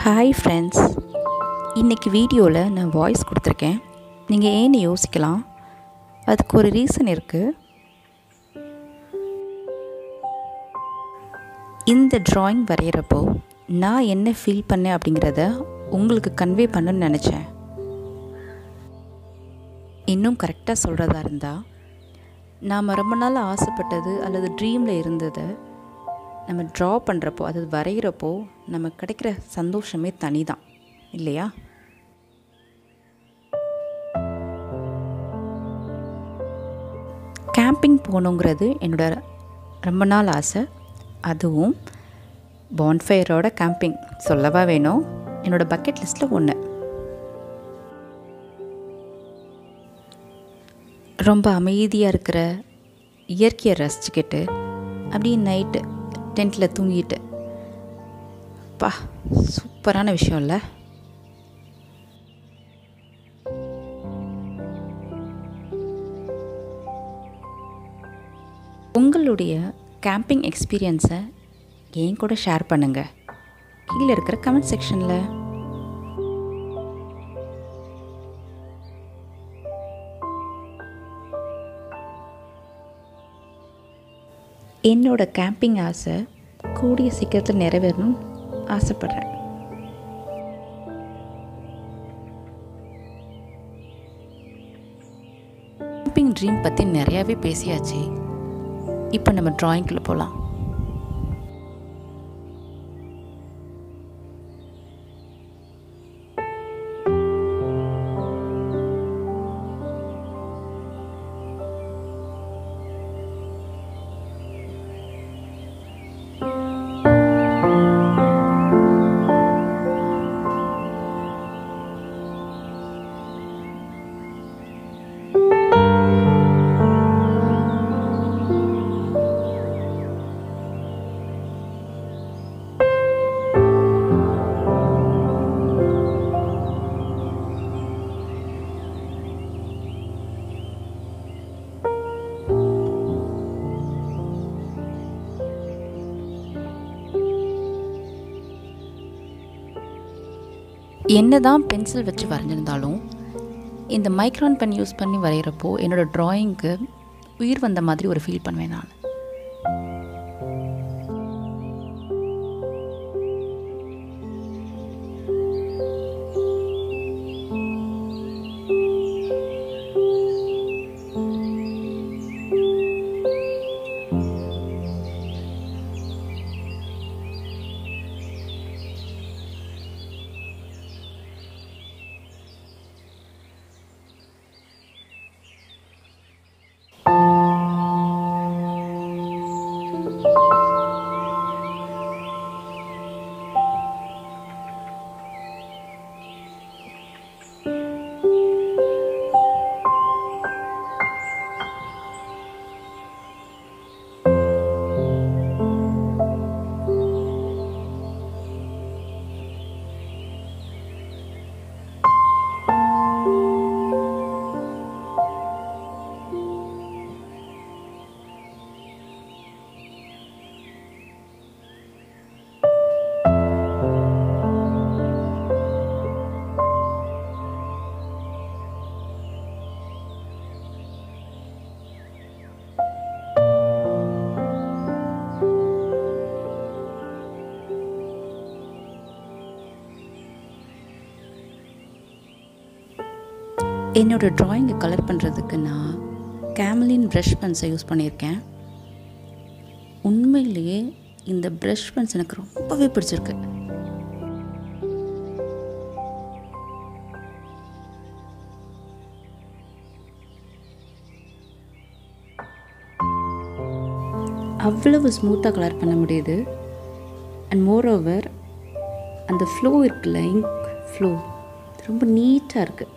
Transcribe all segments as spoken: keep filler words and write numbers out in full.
Hi friends, இன்றைக்கி வீடியோவில் நான் வாய்ஸ் கொடுத்துருக்கேன். நீங்கள் ஏன்னு யோசிக்கலாம். அதுக்கு ஒரு ரீசன் இருக்குது. இந்த ட்ராயிங் வரைகிறப்போ நான் என்ன ஃபீல் பண்ணேன் அப்படிங்கிறத உங்களுக்கு கன்வே பண்ணணும்னு நினச்சேன். இன்னும் கரெக்டாக சொல்கிறதா இருந்தால், நாம் ரொம்ப நாள் ஆசைப்பட்டது அல்லது ட்ரீமில் இருந்ததை நம்ம ட்ரா பண்ணுறப்போ, அது வரைகிறப்போ நமக்கு கிடைக்கிற சந்தோஷமே தனி தான் இல்லையா? கேம்பிங் போகணுங்கிறது என்னோட ரொம்ப நாள் ஆசை. அதுவும் பான்ஃபயரோட கேம்பிங் சொல்லவா வேணும், என்னோடய பக்கெட் லிஸ்ட்டில் ஒன்று. ரொம்ப அமைதியாக இருக்கிற இயற்கையை ரசிச்சுக்கிட்டு அப்படியே நைட்டு டென்ட்டில் தூங்கிட்டு, பா சூப்பரான விஷயம் இல்லை? உங்களுடைய கேம்பிங் எக்ஸ்பீரியன்ஸை என் கூட ஷேர் பண்ணுங்கள் கீழே இருக்கிற கமெண்ட் செக்ஷனில். என்னோட கேம்பிங் ஆசை கூடிய சீக்கிரத்தில் நிறைவேறணும்னு ஆசைப்பட்றேன். கேம்பிங் ட்ரீம் பற்றி நிறையாவே பேசியாச்சு. இப்போ நம்ம ட்ராயிங்குள்ளே போகலாம். என்ன தான் பென்சில் வச்சு வரைஞ்சிருந்தாலும் இந்த மைக்ரான் பென் யூஸ் பண்ணி வரைகிறப்போ என்னோடய ட்ராயிங்க்கு உயிர் வந்த மாதிரி ஒரு ஃபீல் பண்ணுவேன் நான். என்னோடய ட்ராயிங்கை கலர் பண்ணுறதுக்கு நான் கேமலின் ப்ரஷ் பென்ஸை யூஸ் பண்ணியிருக்கேன். உண்மையிலேயே இந்த ப்ரஷ் பென்ஸ் எனக்கு ரொம்பவே பிடிச்சிருக்கு. அவ்வளவு ஸ்மூத்தாக கலர் பண்ண முடியுது. அண்ட் மோர் ஓவர் அந்த ஃப்ளோ இருக்குல்ல, இங்க் ஃப்ளோ ரொம்ப நீட்டாக இருக்குது.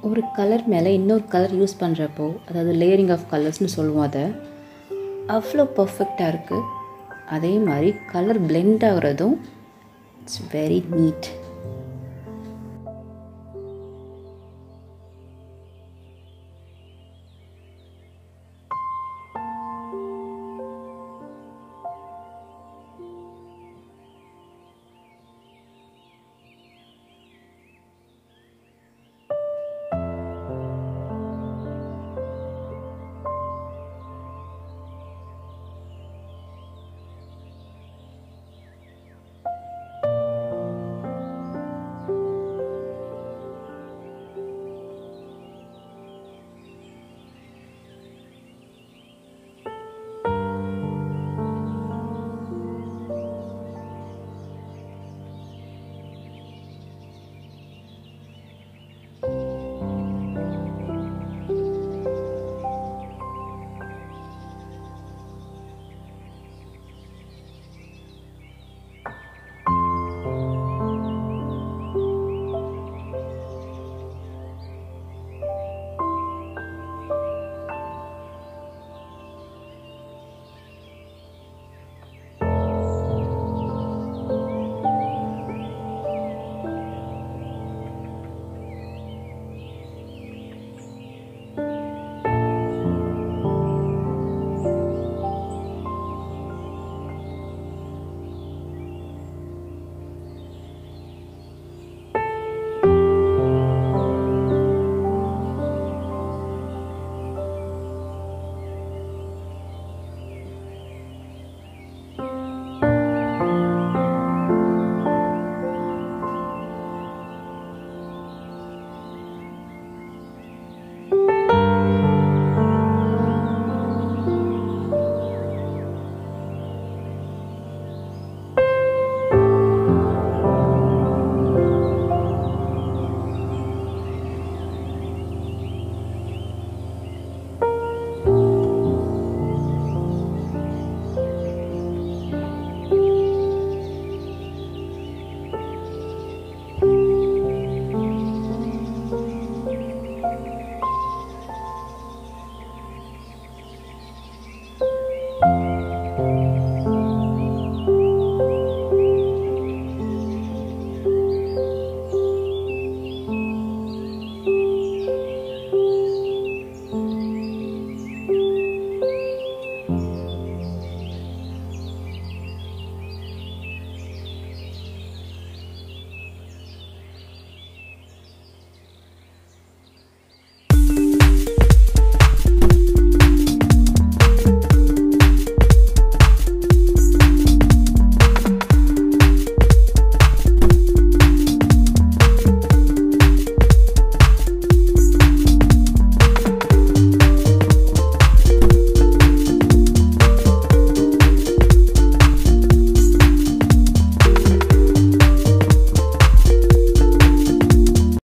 ஒரு கலர் மேலே இன்னொரு கலர் யூஸ் பண்ணுறப்போ, அதாவது லேயரிங் ஆஃப் கலர்ஸ்னு சொல்லுவோம் அதை, அவ்வளோ பர்ஃபெக்டாக இருக்குது. அதே மாதிரி கலர் பிளெண்ட் ஆகிறதும் இட்ஸ் வெரி நீட்.